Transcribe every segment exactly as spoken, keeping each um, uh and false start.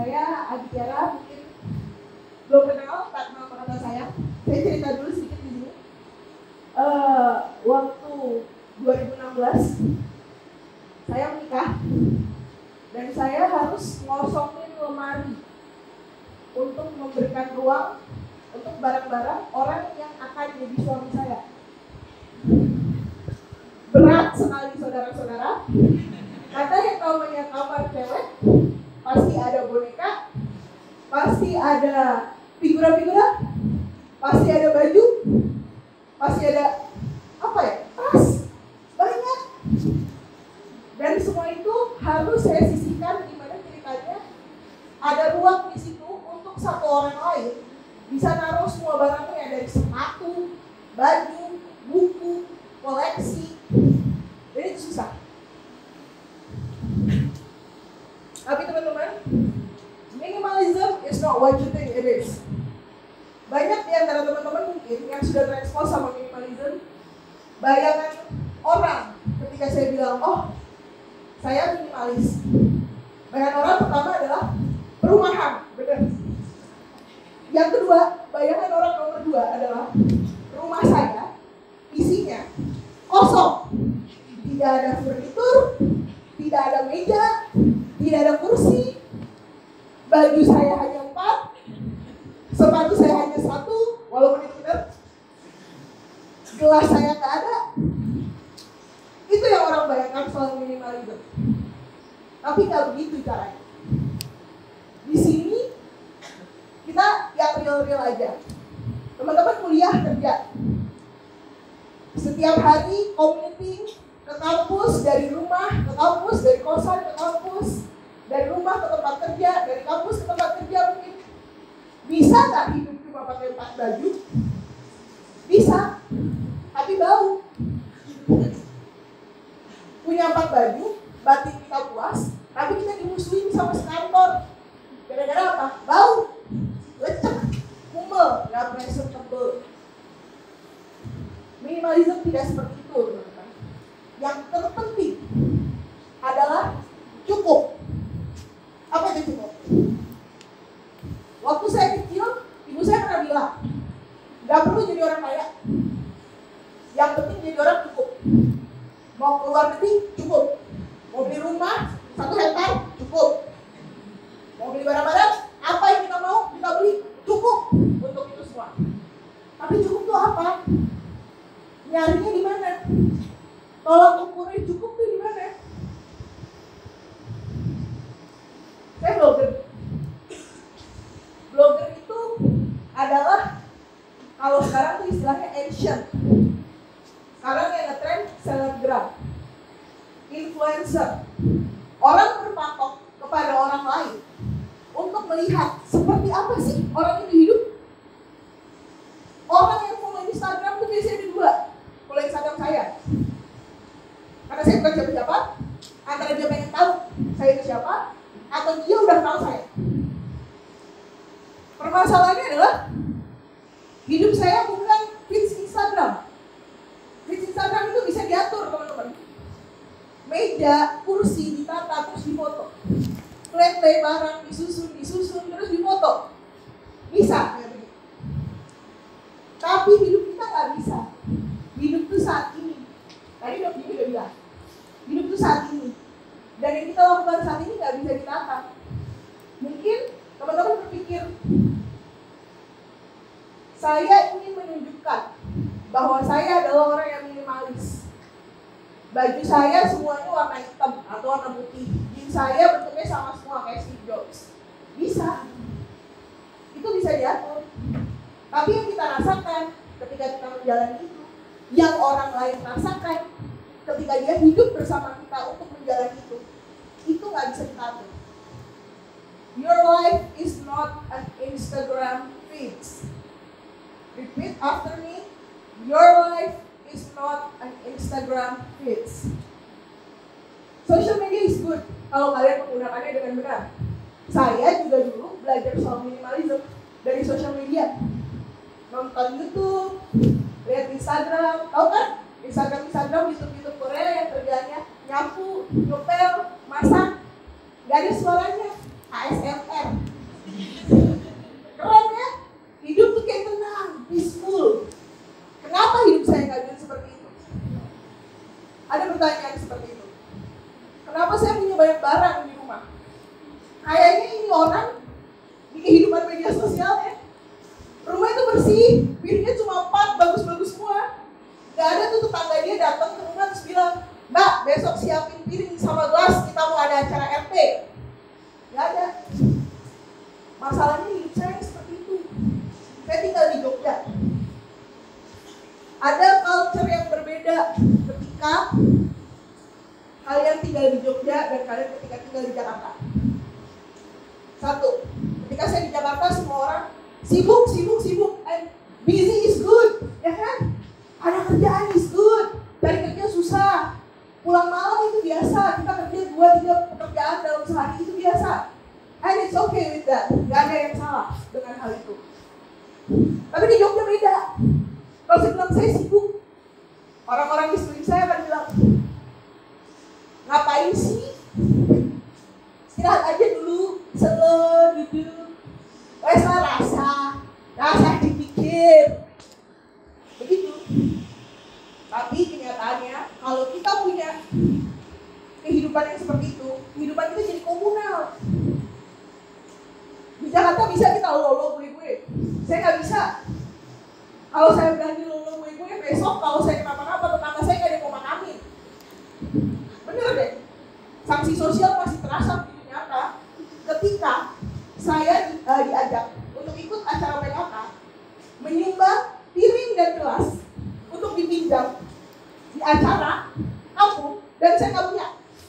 saya Tiara, mungkin belum kenal tak kenal kata saya. Saya cerita dulu sedikit di sini. Uh, waktu dua ribu enam belas saya menikah dan saya harus ngosongin lemari untuk memberikan ruang untuk barang-barang orang yang akan jadi suami saya. Berat sekali saudara-saudara. Karena yang namanya kamar cewek pasti ada boneka, pasti ada figura-figura, pasti ada baju, pasti ada apa ya, tas, banyak. Dan semua itu harus saya sisihkan di mana ceritanya ada ruang di situ untuk satu orang lain bisa naruh semua barangnya dari sepatu, baju, buku, koleksi. Jadi itu susah. Tapi teman-teman, minimalism is not what you think it is. Banyak di antara teman-teman mungkin yang sudah terekspos sama minimalism, bayangan orang ketika saya bilang, oh saya minimalis. Bayangan orang pertama adalah perumahan, benar. Yang kedua, bayangan orang nomor dua adalah rumah saya isinya kosong. Tidak ada furnitur, tidak ada meja, tidak ada kursi, baju saya hanya empat, sepatu saya hanya satu, walaupun itu benar, gelas saya tak ada. Itu yang orang bayangkan soal minimalism. Tapi nggak begitu caranya. Di sini kita yang real-real aja. Teman-teman kuliah kerja, setiap hari commuting ke kampus, dari rumah ke kampus, dari kosan ke kampus, dari rumah ke tempat kerja, dari kampus ke tempat kerja mungkin. Bisa nggak hidup cuma pakai empat baju? Bisa, tapi bau. Punya empat baju, batin kita puas, tapi kita dimusuhin sama sekantor. Gara-gara apa? Bau, lecek, kumel, nggak presentable. Minimalism tidak seperti itu, teman-teman. Yang terpenting adalah cukup. Apa itu cukup? Waktu saya kecil, ibu saya pernah bilang, nggak perlu jadi orang kaya. Yang penting jadi orang cukup. Mau keluar negeri, cukup. Mau beli rumah, satu hektar, cukup. Mau beli barang-barang, apa yang kita mau, kita beli, cukup untuk itu semua. Tapi cukup itu apa? Nyarinya di mana? Tolong ukurnya cukup tuh di mana? Saya blogger. Blogger itu adalah, kalau sekarang tuh istilahnya ancient. Sekarang yang ngetrend selebgram, influencer. Orang berpatok kepada orang lain untuk melihat seperti apa sih orang itu hidup. Orang yang follow Instagram tuh biasanya ada dua. Follow Instagram saya, karena saya bukan siapa-siapa, antara dia pengen tahu saya itu siapa, atau dia udah tahu saya. Permasalahannya adalah hidup saya bukan feeds Instagram. Feeds Instagram itu bisa diatur, teman-teman. Meja, kursi ditata terus difoto. Play-play barang disusun, disusun terus difoto. Bisa kayak begitu. Tapi hidup kita nggak bisa. Hidup itu saat ini. Tadi Dok Jimmy udah bilang, hidup itu saat ini. Dan yang kita lakukan saat ini nggak bisa ditata. Mungkin teman-teman berpikir, saya ingin menunjukkan bahwa saya adalah orang yang minimalis. Baju saya semuanya warna hitam atau warna putih. Jeans saya bentuknya sama semua kayak Steve Jobs. Bisa. Itu bisa diatur. Tapi yang kita rasakan ketika kita menjalani itu, yang orang lain rasakan ketika dia hidup bersama kita untuk menjalani itu, itu nggak bisa diatur. Your life is not an Instagram feed. Repeat after me. Your life is not an Instagram feed. Social media is good kalau kalian menggunakannya dengan benar. Saya juga dulu belajar soal minimalism dari social media. Nonton YouTube, lihat Instagram, tahu kan? Instagram Instagram YouTube YouTube Korea yang kerjanya nyapu, ngepel, masak, gak ada suaranya. A S M R. Keren ya? Hidup tuh kayak tenang, peaceful. Kenapa hidup saya nggak bisa seperti itu? Ada pertanyaan seperti itu. Kenapa saya punya banyak barang di rumah? Kayaknya ini orang di kehidupan media sosialnya. Rumah itu bersih, piringnya cuma empat, bagus-bagus semua. Gak ada tuh tetangga dia datang ke rumah terus bilang, Mbak, besok siapin piring sama gelas, kita mau ada acara R T. Gak ada. Masalahnya hidup saya seperti itu. Saya tinggal di Jogja. Ada culture yang berbeda ketika kalian tinggal di Jogja dan kalian ketika tinggal di Jakarta. Satu, ketika saya di Jakarta semua orang sibuk, sibuk, sibuk, and busy is good, ya kan? Ada kerjaan is good, cari kerja susah, pulang malam itu biasa, kita kerja dua tiga pekerjaan dalam sehari itu biasa, and it's okay with that, gak ada yang salah dengan hal itu. Tapi di Jogja beda. Kalau saya bilang saya sibuk, orang-orang di sekeliling saya akan bilang, ngapain sih? Istirahat aja dulu, slow, duduk. Wes lah rasa, rasa dipikir. Begitu. Tapi kenyataannya, kalau kita punya kehidupan yang seperti itu, kehidupan kita jadi komunal. Di Jakarta bisa kita lolo gue-gue. Saya nggak bisa. Kalau saya berani lolo gue-gue, besok kalau saya kenapa-napa, tetangga saya nggak ada yang mau makamin. Bener deh. Sanksi sosial masih terasa begitu nyata ketika saya di, uh, diajak untuk ikut acara P K K, menyumbang piring dan gelas untuk dipinjam di acara kampung, dan saya nggak punya.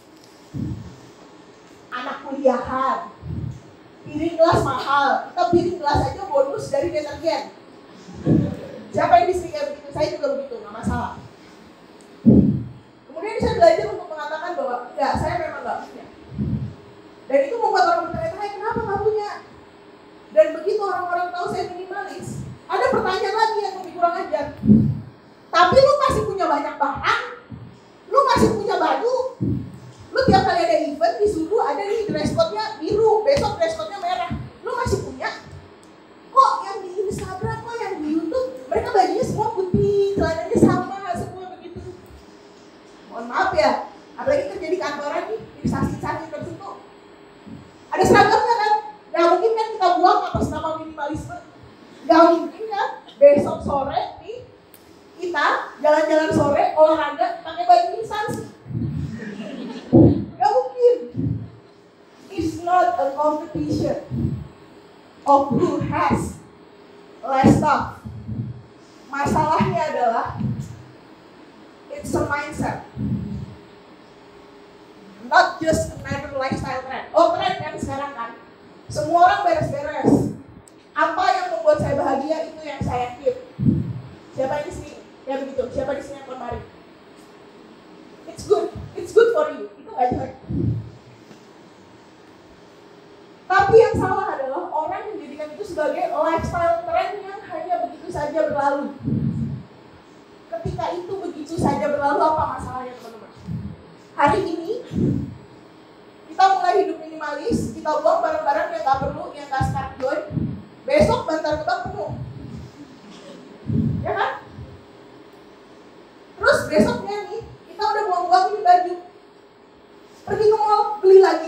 Anak kuliahan, piring gelas mahal, kita piring gelas aja bonus dari deterjen. Siapa yang di sini kayak begitu? Saya juga begitu, nggak masalah. Kemudian saya belajar untuk mengatakan bahwa ya saya memang nggak punya. Dan itu membuat orang bertanya-tanya, kenapa nggak punya? Dan begitu orang-orang tahu saya minimalis, ada pertanyaan lagi yang lebih kurang ajar. Tapi lu masih punya banyak barang, lu masih punya baju, lu tiap kali ada event disuruh ada nih dress code-nya biru, besok dress code-nya merah, lu masih punya? Kok yang di Instagram, kok yang di YouTube, mereka bajunya semua putih, celananya sama, semua begitu. Mohon maaf ya, apalagi kerja di kantoran nih, instansi-instansi tertentu. Ada seragamnya kan? Gak mungkin kan kita buang atas nama minimalisme. Gak mungkin kan besok sore nih kita jalan-jalan sore olahraga pakai baju instansi. Gak mungkin. It's not a competition of who has less stuff. Masalahnya adalah it's a mindset. Not just another lifestyle trend. Oh, trend kan sekarang kan. Semua orang beres-beres. Apa yang membuat saya bahagia itu yang saya keep. Siapa di sini? Ya begitu. Siapa di sini yang lemari? It's good. It's good for you. Itu nggak jelek. Tapi yang salah adalah orang menjadikan itu sebagai lifestyle trend yang hanya begitu saja berlalu. Ketika itu begitu saja berlalu, apa masalahnya teman-teman? Hari ini kita mulai hidup minimalis, kita buang barang-barang yang gak perlu, yang gak start joy. Besok bantar gebang penuh, ya kan? Terus besoknya nih kita udah buang-buang ini baju, pergi ke mall beli lagi.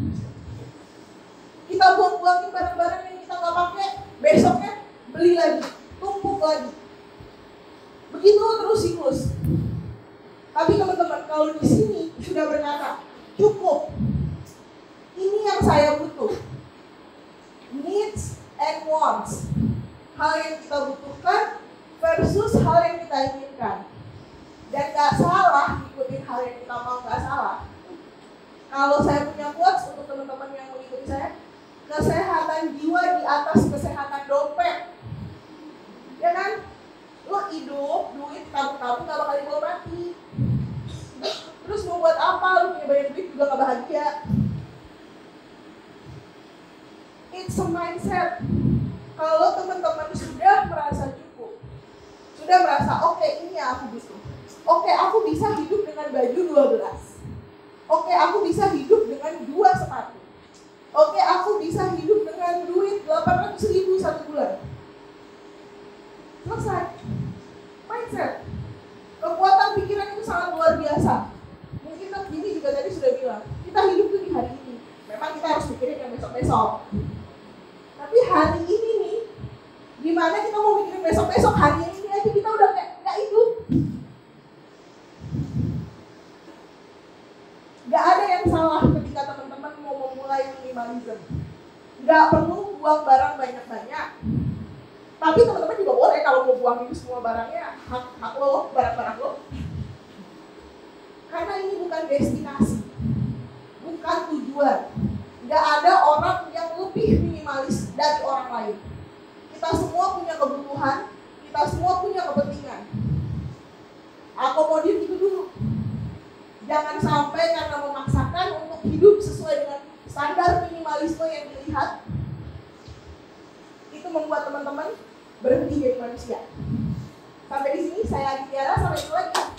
Kita buang-buangin barang-barang yang kita gak pakai, besoknya beli lagi, tumpuk lagi. Begitu terus siklus. Tapi teman-teman, kalau di sini sudah berkata, cukup. Ini yang saya butuh. Needs and wants. Hal yang kita butuhkan versus hal yang kita inginkan. Dan gak salah ngikutin hal yang kita mau, gak salah. Kalau saya punya quotes untuk teman-teman yang mengikuti saya, kesehatan jiwa di atas kesehatan dompet. Ya kan? Lo hidup, duit, tabung-tabung gak bakal dibawa mati. Terus mau buat apa? Lo punya banyak duit juga gak bahagia. It's a mindset. Kalau teman-teman sudah merasa cukup, sudah merasa oke okay, ini yang aku butuh. Oke okay, aku bisa hidup dengan baju dua belas. Oke okay, aku bisa hidup dengan dua sepatu. Oke okay, aku mikirin yang besok-besok. Tapi hari ini nih, gimana kita mau mikirin besok-besok, hari ini aja kita udah gak, gak hidup. Gak ada yang salah ketika teman-teman mau memulai minimalism. Gak perlu buang barang banyak-banyak. Tapi teman-teman juga boleh kalau mau buang itu semua barangnya, hak, hak lo, barang-barang lo. Karena ini bukan destinasi, bukan tujuan. Gak ada orang yang lebih minimalis dari orang lain. Kita semua punya kebutuhan, kita semua punya kepentingan. Akomodir itu dulu. Jangan sampai karena memaksakan untuk hidup sesuai dengan standar minimalisme yang dilihat, itu membuat teman-teman berhenti jadi manusia. Sampai di sini saya Tiara, sampai jumpa lagi.